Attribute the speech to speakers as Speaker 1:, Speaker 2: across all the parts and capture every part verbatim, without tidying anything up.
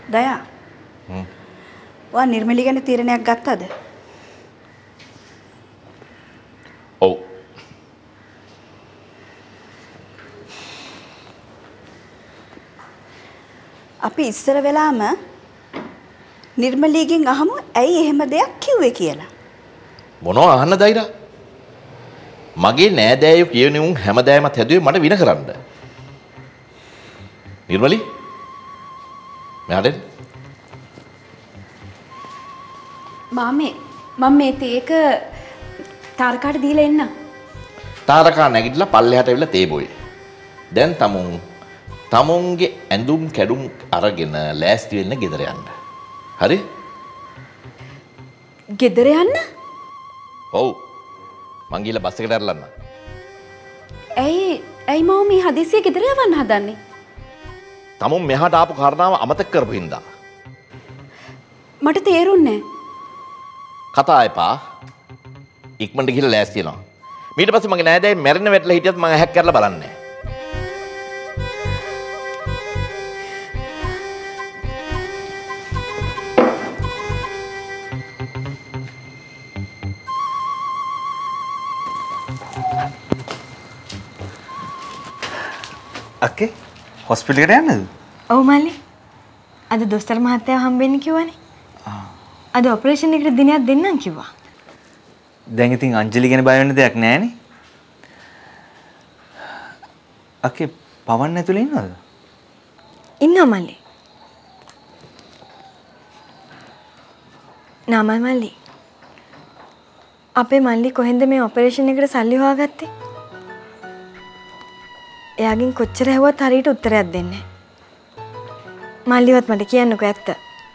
Speaker 1: දයා. හ්ම්. වා නිර්මලී ගැන තීරණයක් ගත්තද?
Speaker 2: ඔව්.
Speaker 1: අපි ඉස්සර වෙලාම නිර්මලීගෙන් අහමු ඇයි එහෙම දෙයක් කිව්වේ කියලා.
Speaker 2: මොනවා අහන්න දයිරා? මගේ නෑදෑයෝ කියන උන් හැමදාමත් හැදුවේ මට වින කරන්න. නිර්මලී මෙහාට එන්න.
Speaker 3: මාමේ මම මේ තේක තාරකාට දීලා එන්න.
Speaker 2: තාරකා නැගිටලා පල්ලෙහාට ඇවිල්ලා තේ බොයි. දැන් තමුන් තමුන්ගේ ඇඳුම් කැඩුම් අරගෙන ලෑස්ති වෙන්න ගෙදර යන්න. හරි?
Speaker 3: ගෙදර යන්න?
Speaker 2: ඔව්. මං ගිහලා බස් එකට ඇරලන්න.
Speaker 3: ඇයි ඇයි මම මේ හදිසියෙ ගෙදර යවන්න හදන්නේ?
Speaker 2: තමුන් මෙහාට ආපු කාරණාව අමතක කරපු හින්දා.
Speaker 3: මට තේරුන්නේ නැහැ.
Speaker 2: කතා එපා. ඉක්මනට ගිහලා ලෑස්ති වෙනවා. ඊට පස්සේ මගේ නෑදෑයි මැරෙන්න වැටලා හිටියත් මම ඇහැක් කරලා බලන්නේ නැහැ.
Speaker 4: අක්කේ හොස්පිටල් එකට යන්නද?
Speaker 5: ඔව් මල්ලි. අද දොස්තර මහත්තයා හම්බෙන්න කිව්වනේ. ආ. අද ඔපරේෂන් එකට දිනයක් දෙන්නම් කිව්වා.
Speaker 4: දැන් ඉතින් අංජලි ගැන බය වෙන්න දෙයක් නැහැ නේ. අක්කේ පවන් ඇතුලේ ඉන්නවද?
Speaker 5: ඉන්නවා මල්ලි. නාමල් මල්ලි. අපේ මල්ලි කොහෙන්ද මේ ඔපරේෂන් එකට සල්ලි හොයාගත්තේ? එයාගෙන් කොච්චර හැවුවත් හරියට උත්තරයක් දෙන්නේ නැහැ. මල්ලිවත් මට කියන්නකෝ ඇත්ත.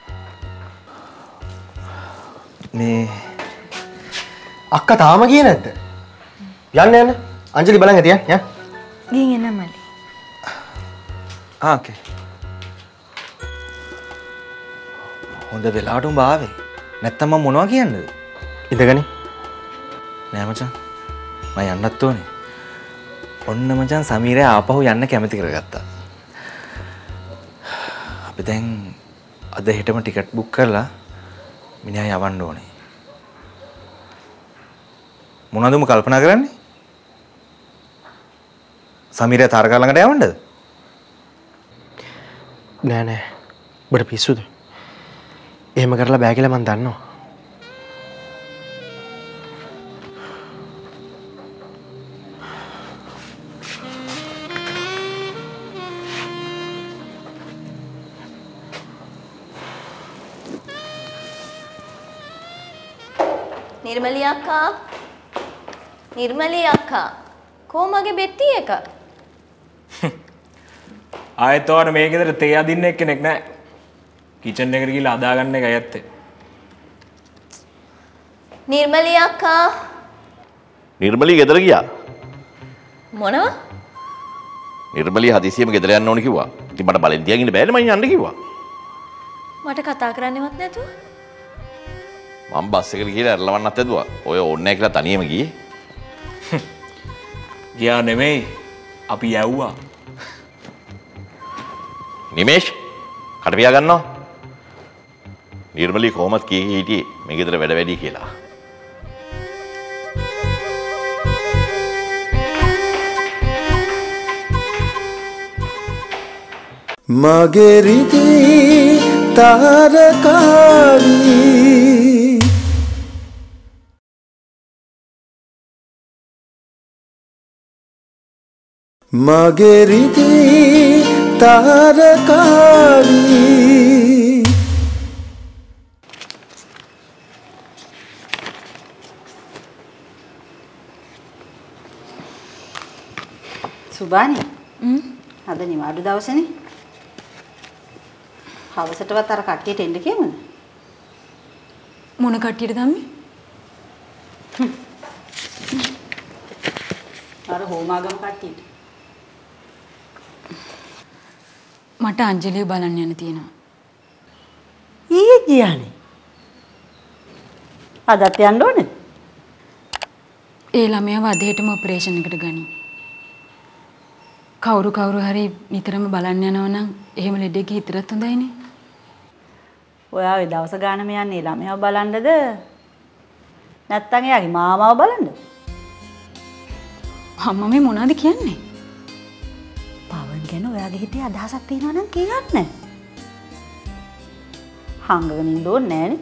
Speaker 6: මේ අක්කා තාම ගියේ නැද්ද? යන්න යන්න. අංජලි බලන් ඇතිය යන්න.
Speaker 5: ගිහින් එන්න මල්ලි.
Speaker 4: ආ ඕකේ. හොඳ වෙලාවට උඹ ආවේ. නැත්තම් මම මොනවා කියන්නද?
Speaker 6: ඉඳගනි.
Speaker 4: නෑ මචං. මම යන්නත් ඕනේ. ඔන්න මචං සමීරය ආපහු යන්න කැමති කරගත්තා. අපි දැන් අද හෙටම ටිකට් බුක් කරලා මිනිහා යවන්න ඕනේ. මොනවද උඹ කල්පනා කරන්නේ? සමීරය තාරකා ළඟට යවන්නද?
Speaker 6: නෑ නෑ. ඔබට පිස්සුද? එහෙම කරලා බෑ කියලා මම දන්නවා.
Speaker 7: නිර්මලී අක්කා නිර්මලී අක්කා කොහමගේ බෙට්ටි එක
Speaker 8: ආයෙත් ඔයාලා මේ ගෙදර තේ අදින්න එක්කෙනෙක් නැහැ කිචන් එකට ගිහලා අදාගන්න එකයි ඇත්තේ
Speaker 7: නිර්මලී අක්කා
Speaker 2: නිර්මලී ගෙදර ගියා
Speaker 7: මොනවා
Speaker 2: නිර්මලී හදිසියෙම ගෙදර යන්න ඕනේ කිව්වා ඉතින් මට බලෙන් තියාගෙන බෑනේ මං යන්න කිව්වා
Speaker 7: මට කතා කරන්නවත් නැතුව
Speaker 2: මම බස් එකට ගිහලා ඇරලවන්නත් ඇදුවා. ඔය ඕනේ නැහැ කියලා තනියම ගියේ.
Speaker 8: ගියා නෙමෙයි. අපි යවුවා.
Speaker 2: නිමේෂ් කට පියා ගන්නවා. නිර්මලී කොහොමද කී හිටියේ මේ ගෙදර වැඩ වැඩි කියලා.
Speaker 9: මගේ රිදී තාරකාවී මගේ රිදී තාරකාවී
Speaker 1: සුබානි අද නිවාඩු දවසනේ හවසටවත් අර කට්ටියට එන්න කියමුද
Speaker 3: මොන කට්ටියද ගම්මි
Speaker 1: අර හෝමාගම කට්ටියට
Speaker 3: මට අංජලිය බලන්න යන්න තියෙනවා.
Speaker 1: ඊයේ ගියානේ. අදත් යන්න ඕනේ.
Speaker 3: ඒ ළමයාව අදහෙටම ඔපරේෂන් එකට ගනි. කවුරු කවුරු හරි නිතරම බලන්න යනවා නම් එහෙම ලෙඩෙක් හිතරත් හොඳයිනේ.
Speaker 1: ඔයා ඒ දවස ගානම යන්නේ ළමයාව බලන්නද? නැත්තම් එයාගේ මාමාව බලන්නද?
Speaker 3: අම්මා මේ මොනවද කියන්නේ?
Speaker 1: පවන් ගැන ඔයාගේ හිතේ අදහසක් තියෙනවා නම් කියන්න. හංගගෙන ඉන්න ඕනේ නෑනේ.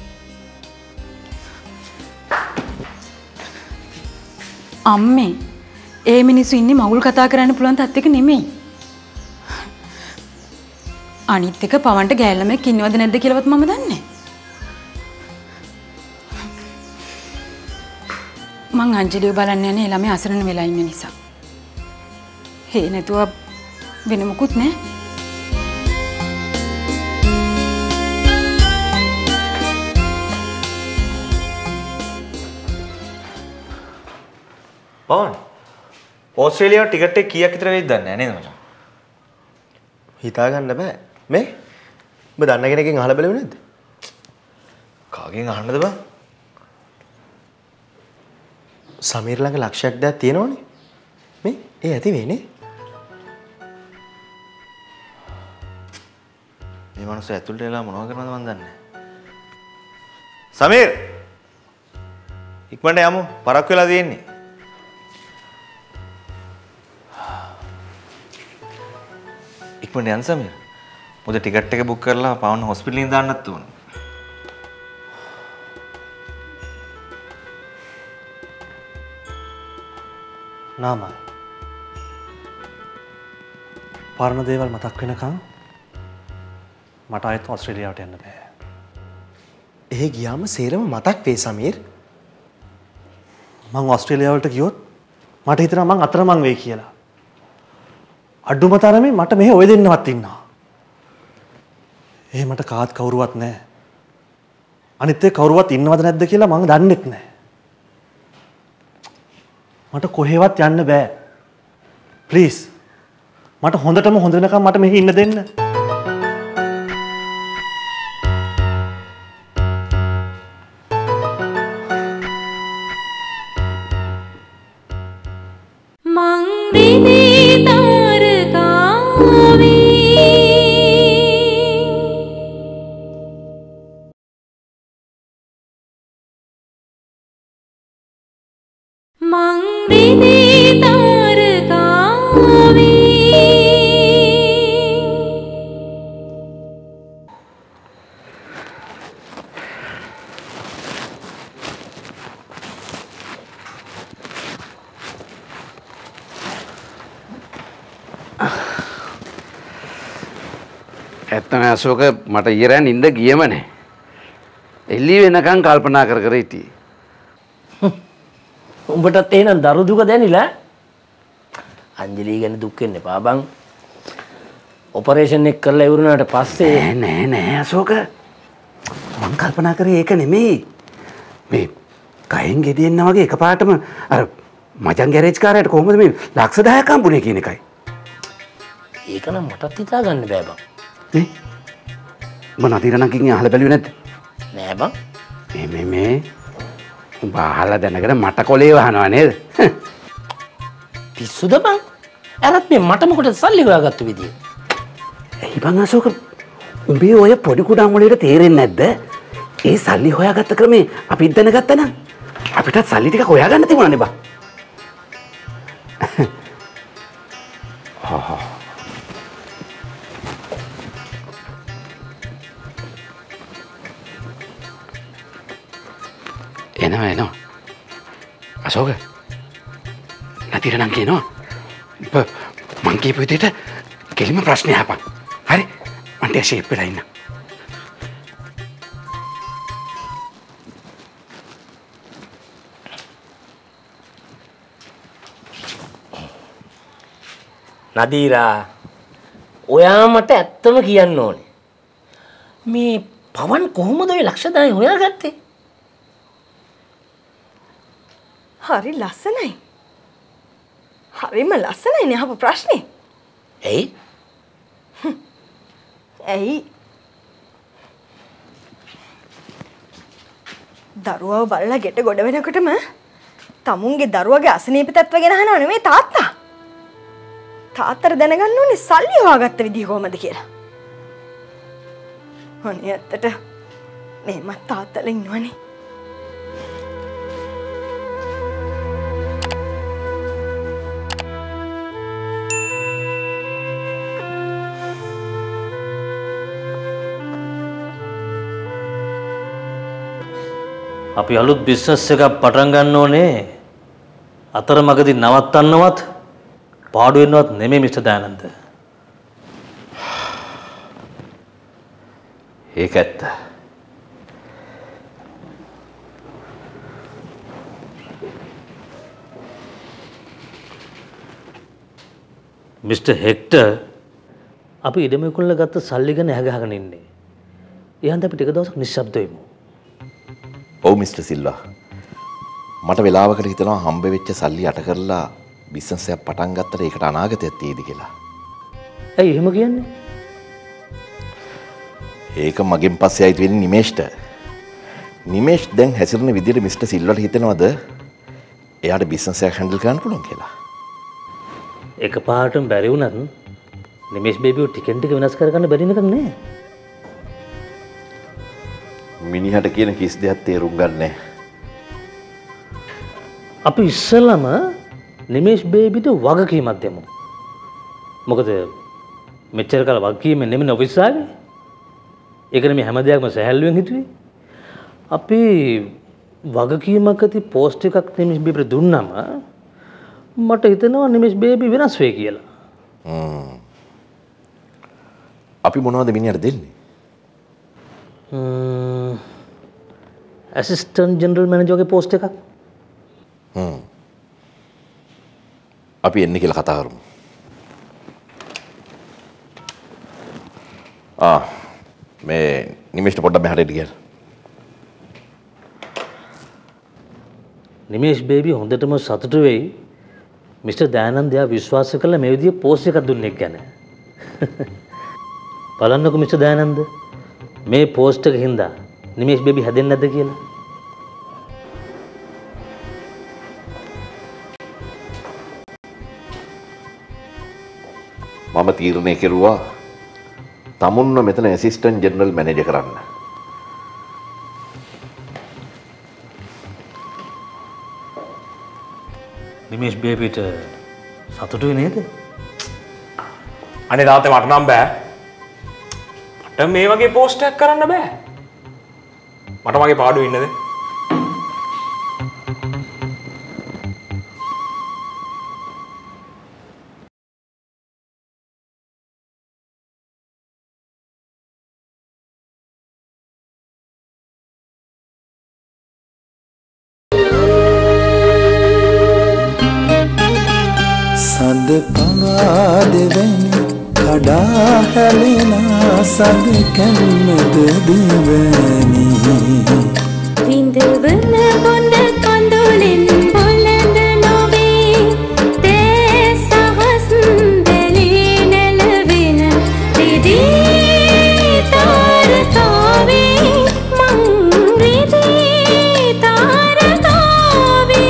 Speaker 3: අම්මේ ඒ මිනිස්සු ඉන්නේ මවුල් කතා කරන්න පුළුවන් තත්ත්වෙක නෙමෙයි. අනිත් එක පවන්ට ගෑල්ලමක් ඉන්නවද නැද්ද කියලාවත් මම දන්නේ නැහැ. මං අංජලිව බලන්න යන්නේ ළමයි අසරණ වෙලා ඉන්න නිසා. හේ නැතුව වෙන මොකුත් නෑ.
Speaker 4: පවන් ඕස්ට්‍රේලියාව ටිකට් එක කීයක් විතර වෙයිද දන්නේ නැහැ නේද මචං?
Speaker 6: හිතා ගන්න බෑ. මේ ඔබ දන්න කෙනකින් අහලා බලුවේ නැද්ද?
Speaker 4: කාගෙන් අහන්නද බං?
Speaker 6: සමීර් ළඟ ලක්ෂයක් දෙයක් තියෙනවනේ. මේ ඒ ඇති වෙන්නේ.
Speaker 4: මේ මනුස්සය ඇතුළට එලා මොනව කරනවද මන් දන්නේ නැහැ. සමීර් ඉක්මනට යමු. පරක් වෙලා තියෙන්නේ. ඉක්මනට යන්න සමීර්. මොකද ටිකට් එක බුක් කරලා පවන්න හොස්පිටල් එකේ දාන්නත් ඕනේ.
Speaker 10: නාමල් පරණ දේවල් මතක් වෙනකන් මට ආයෙත් ඕස්ට්‍රේලියාවට යන්න බෑ.
Speaker 6: එහෙ ගියාම සේරම මතක් වෙයි සමීර්.
Speaker 10: මං ඕස්ට්‍රේලියාවට ගියොත් මට හිතෙනවා මං අතරමං වෙයි කියලා. අඩුම තරමේ මට මෙහෙ ඔය දෙන්නවත් ඉන්නවා. ඒ මට කාත් කවුරුවත් නැහැ. අනිත් ඒ කවුරුවත් ඉන්නවද නැද්ද කියලා මං දන්නෙත් නැහැ. මට කොහෙවත් යන්න බෑ. ප්ලීස් මට හොඳටම හොඳ වෙනකම් මට මෙහි ඉන්න දෙන්න.
Speaker 11: ඇත්තම අශෝක මට ඊරෑ නිින්ද ගියම නැහැ. එළි වෙනකන් කල්පනා කර කර හිටියේ.
Speaker 12: උඹටත් එහෙනම් දරු දුක දැනිලා? අංජලි ගැන දුක් වෙන්න එපා බං. ඔපරේෂන් එක කරලා ඉවරනාට පස්සේ
Speaker 11: නෑ නෑ අශෝක. මං කල්පනා කරේ ඒක නෙමෙයි. මේ කයෙන් ගෙඩියෙන්න වගේ එකපාරටම අර මචං ගෑරේජ් කාරයට කොහොමද මේ ලක්ෂ දහයක් හම්බුනේ කියන එකයි.
Speaker 12: ඒක නම් මටත් හිතා ගන්න බෑ බං.
Speaker 11: නේ? උඹ නදීරණන්ගෙන් අහලා බැලුවේ නැද්ද?
Speaker 12: නෑ බං.
Speaker 11: මේ මේ මේ උඹ අහලා දැනගෙන මට කොලේ වහනවා නේද?
Speaker 12: පිස්සුද බං? අරත් මේ මට මොකටද සල්ලි හොයාගත්ත විදිය?
Speaker 11: එයි බං අශෝක උඹේ ඔය පොඩි කුඩා මොලේට තේරෙන්නේ නැද්ද? ඒ සල්ලි හොයාගත්ත ක්‍රමේ අපි දැනගත්තා නම් අපිටත් සල්ලි ටික හොයාගන්න තිබුණානේ බං. හා එනවා එනවා අශෝක නතිරණන් කියනවා මං කියපු විදිහට කෙලිම ප්‍රශ්නේ අහපන්. හරි මන්ට ෂේප් වෙලා ඉන්න.
Speaker 12: නදීරා ඔයා මට ඇත්තම කියන්න ඕනේ. මේ පවන් කොහොමද ඔය ලක්ෂ දහය හොයාගත්තේ?
Speaker 5: හරි ලස්සනයි. හරිම ලස්සනයි නේ අහපු ප්‍රශ්නේ.
Speaker 12: ඇයි?
Speaker 5: ඇයි? දරුවව බලලා ගෙට ගොඩ වෙනකොටම තමුන්ගේ දරුවගේ අසනීප තත්ත්ව ගැන අහනව නෙමෙයි තාත්තා. තාත්තට දැනගන්න ඕනේ සල්ලි හොයාගත්ත විදිහ කොහොමද කියලා. අනේ ඇත්තට මේ මත් තාත්තලා ඉන්නවනේ.
Speaker 13: අපි අලුත් බිස්නස් එකක් පටන් ගන්න ඕනේ. අතරමඟදී නවත්තන්නවත් පාඩු වෙන්නවත් නෙමෙයි මිස්ටර් දයානන්ද.
Speaker 2: ඒක ඇත්ත.
Speaker 13: මිස්ටර් හෙක්ටර් අපි ඉඩම විකුණලා ගත්ත සල්ලි ගැන ඇහගහගෙන ඉන්නේ. එහෙනම් අපි ටික දවසක් නිශ්ශබ්ද වෙමු.
Speaker 2: ඔව් මිස්ටර් සිල්වා. මට වෙලාවකට හිතෙනවා හම්බ වෙච්ච සල්ලි අට කරලා බිස්නස් එකක් පටන් ගත්තට ඒකට අනාගතයක් තියෙයිද කියලා.
Speaker 13: ඇයි එහෙම කියන්නේ?
Speaker 2: ඒක මගෙන් පස්සේ ආයිත් වෙන්නේ නිමේෂ්ට. නිමේෂ් දැන් හැසිරෙන විදිහට මිස්ටර් සිල්වාට හිතෙනවද එයාට බිස්නස් එකක් හැන්ඩල් කරන්න පුළුවන් කියලා?
Speaker 13: එකපාරටම බැරි වුණත් නිමේෂ් බේබිව ටිකෙන් ටික වෙනස් කරගන්න බැරි නේද නෑ?
Speaker 2: මිනිහට කියන කිසි දෙයක් තේරුම් ගන්නෑ.
Speaker 13: අපි ඉස්සෙල්ලාම නිමේෂ් බේබිට වගකීමක් දෙමු. මොකද මෙච්චර කාල වගකීමෙන් නෙමෙයි ඔෆිස් ආවේ. ඒකනේ මේ හැම දෙයක්ම සැහැල්ලුවෙන් හිතුවේ. අපි වගකීමක් ඇති පෝස්ට් එකක් නිමේෂ් බේබිට දුන්නාම මට හිතෙනවා නිමේෂ් බේබි වෙනස් වෙයි කියලා.
Speaker 2: හ්ම්. අපි මොනවද මිනිහට දෙන්නේ?
Speaker 13: ඇසිස්ටන්ට් ජෙනරල් මැනේජර්ගේ පෝස්ට් එකක්.
Speaker 2: හ්ම්. අපි එන්නේ කියලා කතා කරමු. ආ මේ නිමේෂ්ට පොඩ්ඩක් මෙහාට ගියලා.
Speaker 13: නිමේෂ් බේබි හොඳටම සතුටු වෙයි. මිස්ටර් දයානන්දයා විශ්වාස කළ මේ විදිහේ පෝස්ට් එකක් දුන්නේ ගැන. බලන්නකො මිස්ටර් දයානන්ද මේ පෝස්ට් එක හින්දා නිමේෂ් බේබි හැදෙන්නේ නැද්ද කියලා.
Speaker 2: මම තීරණය කෙරුවා තමුන්ව මෙතන ඇසිස්ටන්ට් ජෙනරල් මැනේජර් කරන්න.
Speaker 13: නිමේෂ් බේබිට සතුටුයි නේද?
Speaker 8: අනේ තාත්තේ මට නම් බෑ. මට මේ වගේ පෝස්ට් එකක් කරන්න බෑ. මට මගේ පාඩුව ඉන්නද?
Speaker 9: සඳ පවාදෙවැනි කඩා හැලෙනා සඳ කැන්නද දිවැනි
Speaker 14: විඳවන බොඳ කඳුලින් බොළඳ නොවේ තේ සහස් දෙලී නැලවෙන රිදී තාරකාවේ මං රිදී තාරකාවේ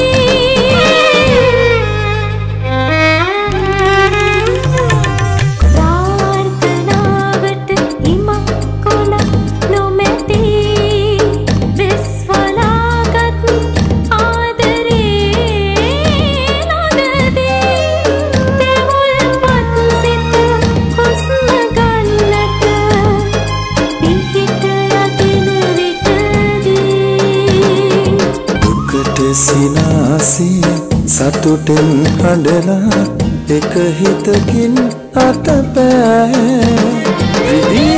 Speaker 14: ප්‍රාර්ථනාවට ඉමක් කොළ නොමැති විස්වලාගත් ආදරේ නොදදී දෙවොල්පත් සිත හුස්ම ගන්නට පිහිට යදින විටදී
Speaker 9: දුකට සිනාසිය සතුටෙන් හඬලා එක හිතකින් අතපෑ රිදී